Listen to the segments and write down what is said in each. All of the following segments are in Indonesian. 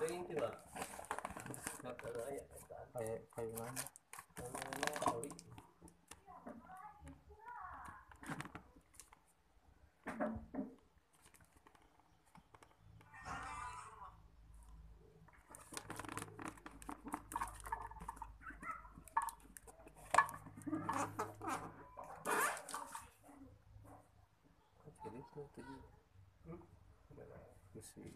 Ring juga. Kayak mana? Kali. Jadi itu tadi. Mesti.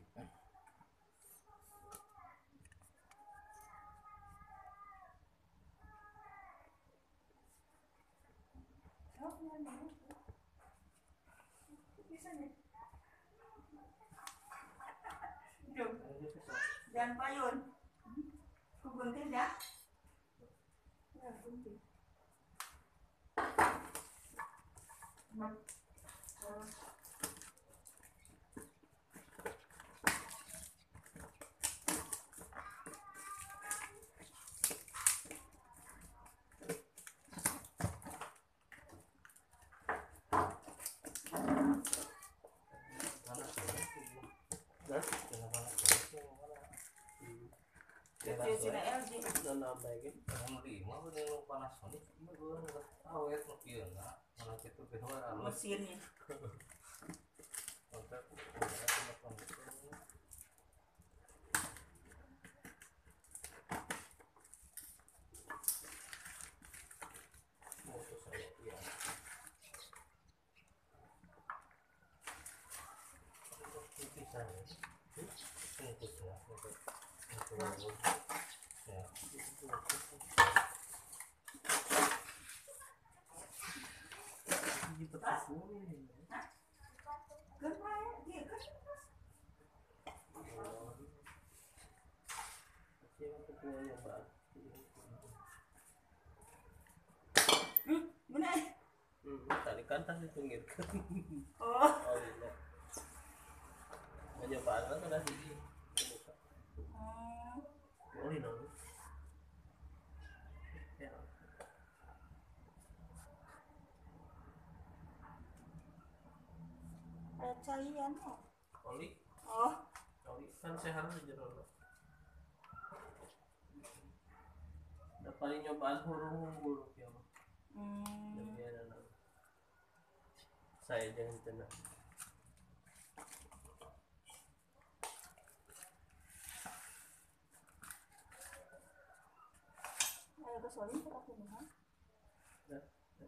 Jangan payun. Kugunting ya. Ya, gunting. Mesinnya. Tadi kan tadi pinggirkan. Oh. Iya. Penyobaan kan sudah sih. Boleh dong. Ya. Ada cairan kok. Oli. Oh. Oli kan sehat aja dulu. Udah paling nyobaan huruf ya. Saya jangan tenang. Ayo ke Soli kita pindah. Ya.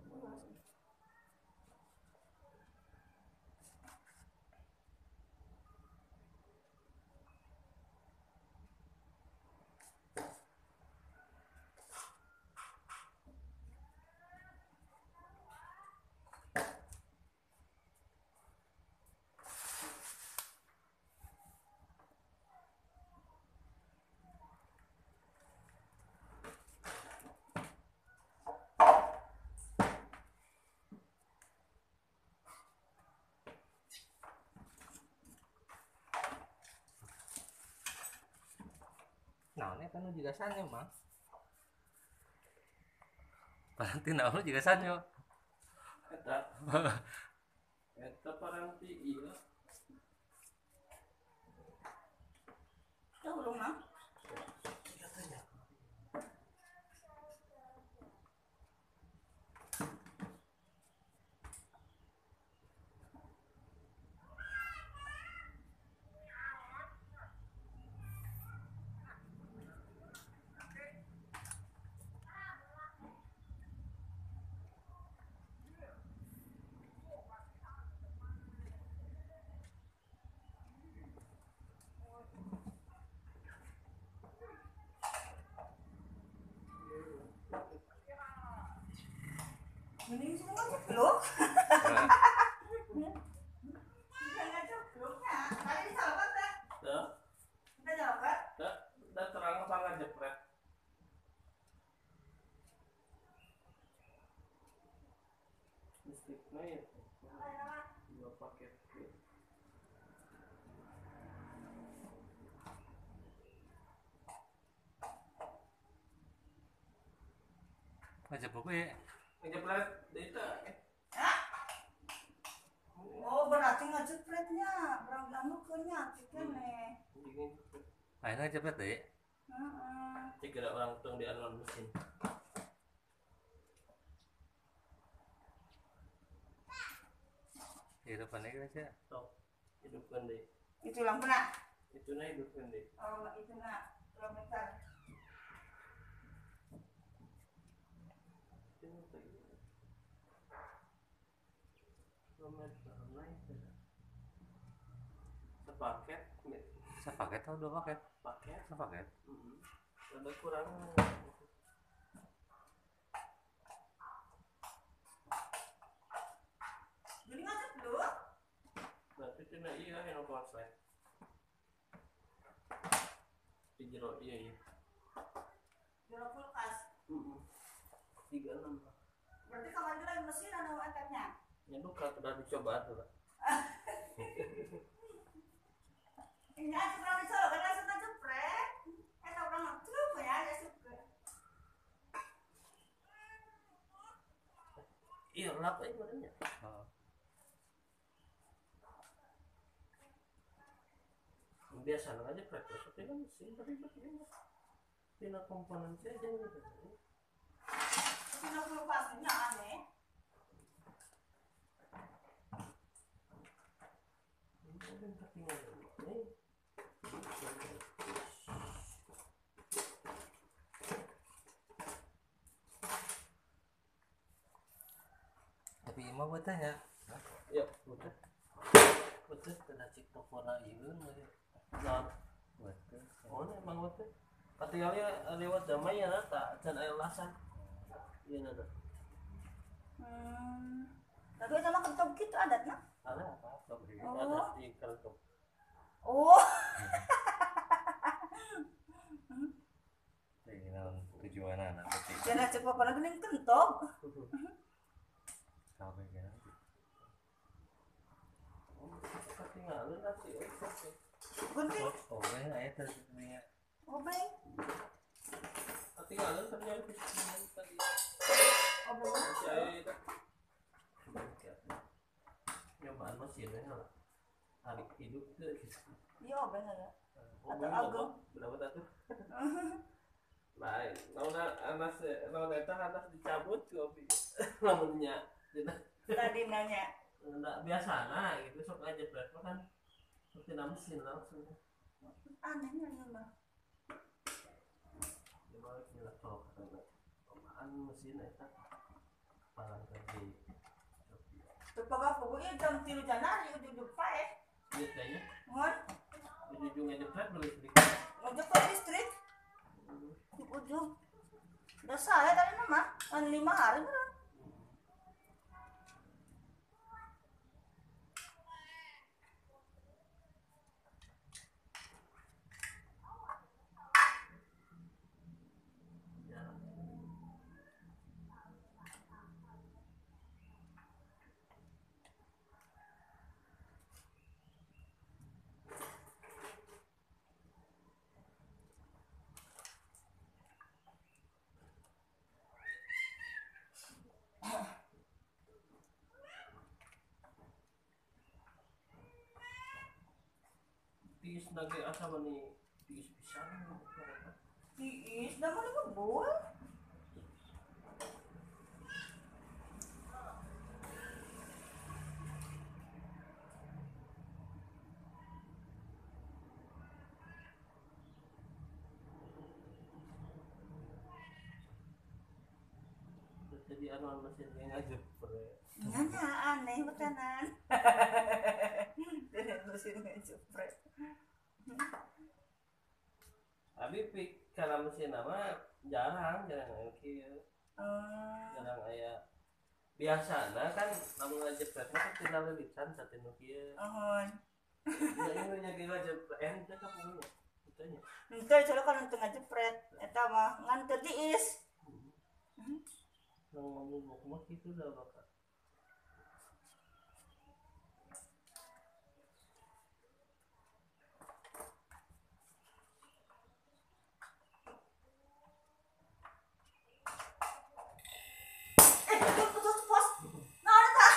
Nah, ini kan juga sanyo, Mang. Paranti naon juga sanyo. Eta paranti iya. Tahu belum, Mang? Mending semua ceplok. Jangan ceploknya. Tadi sahabat dah. Dah. Udah jawab. Dah terang sangat jepret. Listriknya ya. Dua paket. Aja pokoknya ngejepret data. Oh, berarti ngejepretnya. Berang bilang nukernya, kene. Akhirnya cepet deh. Heeh. Tiga orang tung di anon mesin. Hidupan aja sih. Tok. Hidupkan deh. Itu lampu nak. Itu na hidupkan deh. Oh, itu nak. Kilometer. Sepaket. Sepaket atau 2 paket? Paket. Sepaket. Ada kurang. Jadi ngajak dulu. Berarti cina iya yang konslet. Di jero iya iya. Jero kulkas. 36. Berarti kamu juga yang mesin anu angkatnya. Ya duka sudah dicoba tuh. Ini aja pernah dicoba kan langsung ngejepret. Tahu orang coba ya ada suka. Iya lap aja badannya. Biasa aja praktis, tapi kan mesin tapi begini. Tina komponen saya aja gitu. Cina kulkasnya aneh. Ini ketinggalan ini. Tapi imah buat tanya. Ya, betul. Betul, kena cek topona ieu mah. Nah, Betul. oh emang betul. Katinggalnya lewat damai ya tak can aya lasan. Ieu nana. Tapi sama kentong gitu adat nak. Ada apa? Oh. Ada di kantong. Oh. Keinginan tujuan anak kecil. Jangan cek apa lagi ning kentong. Sampai kan. Katinggalan nasi oke. Gunting. Oh, ayah tersedia. Oh, baik. Katinggalan ternyata di sini tadi. Oh, baik. Si aya itu. Nyobaan mesinnya lah. Hari hidup tuh gitu. Iya, benar ya. Oh, Atau ageng. berapa tuh? Lain, lawan eta anas dicabut kopi. Lamunnya Tadi nanya. enggak biasa nah gitu sok aja berat kan seperti mesin langsung. Anehnya ya mah. Gimana sih lah kalau kata pemaan mesin eta parang tadi. Terpakai pokoknya jam 3 Januari ujung pae. Iya tanya, Ngon, ujung-ujungnya jepret beli sedikit. ngojek ke listrik di ujung. Udah saya tadi nama, 5 hari bener. Tiis nage asa mani tiis pisan. Tiis, dah mau ngebul. Jadi anu mesinnya ngajepret. Nanya aneh bekanan. Dari mesin ngejepret. Tapi pik kalau mesin nama jarang kieu. Jarang aya. Biasana kan lamun ngajepretna kan tinggal lilitan satinu kieu. Ohon. Ya ini nya ngajepret ente ka punya. Kitanya. Henteu coba kan teu ngajepret eta mah ngan teu diis. Nang ngomong mah kitu dah bakal. Putus pos. Nah, ada tak?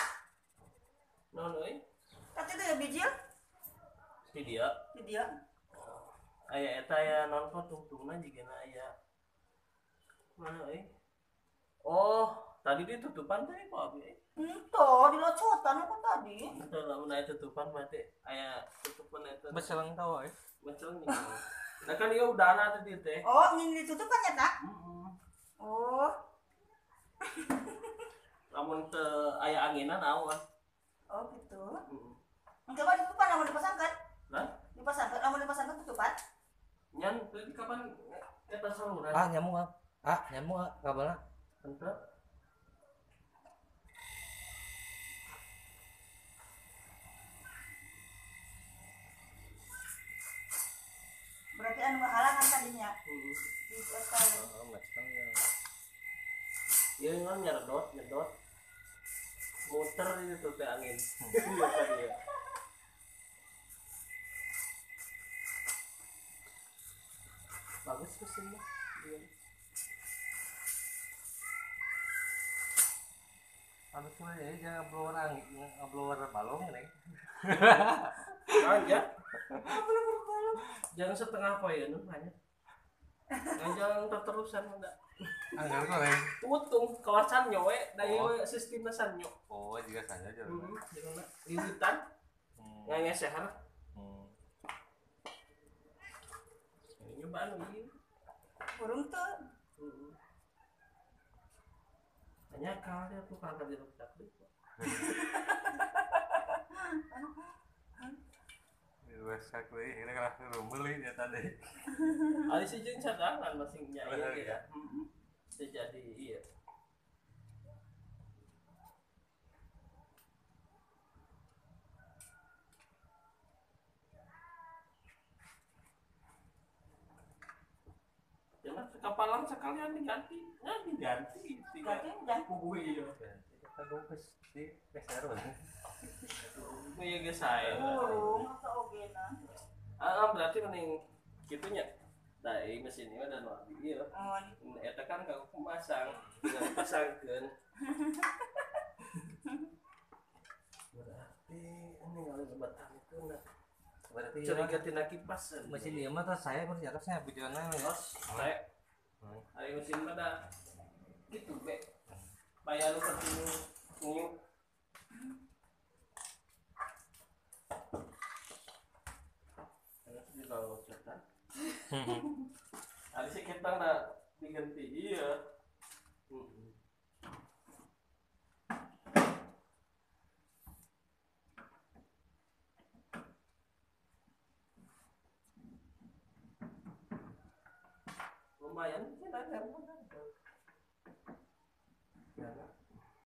Naon euy? Tadi teh bijil Di dia. di dia. aya eta ya non tungtungna jigana aya mana oh tadi ditutupan teh kok abi Entah, di locotan aku tadi. itu lamun aya tutupan berarti aya tutupan eta Beselang tahu macam ni nah kan ieu udara tadi teh Oh, ini ditutup kan ya, tak? heeh Oh, lamun teu aya anginan awas oh gitu. heeh Enggak mau ditutupan, namun dipasangkan. nah Dipasangkan, namun dipasangkan tutupan. nyan tadi kapan eta saluran nyamuk nyamuk kabarnya henteu Berarti anu halangan tadinya. heeh Di pasal. macam ya ieu kan nyedot muter itu teh angin iya tadi ya bagus mesinnya iya. habis itu ya jangan blower balong nih aja jangan setengah poin hanya jangan terterusan enggak anggar kok nih utung kawasan nyowe dari sistemnya sanyo oh juga saja aja jangan liwitan nggak ngesehan nyobaan lagi Burung tuh. hanya kalau tuh kalau di rusak rusak nih ini kan rumbel ini tadi ada sih jeung cadangan masing nya Bener, iya ya? bisa jadi iya jangan kapalan sekalian diganti nah diganti Ganti udah. iya kita dongkes di peser iya guys saya Burung atau ogenan. berarti mending gitunya dari mesin ini dan wabi iya Oh, eta kan kagak masang tinggal dipasangkeun berarti ini ngalih lebatang itu nah berarti curiga tina kipas mesin dia mah tas saya berarti atasnya bujana ya terus saya hari mesin pada gitu be bayar lu perlu nyiuk terus di bawah cetan ada sih kita nak diganti iya lumayan sih nanya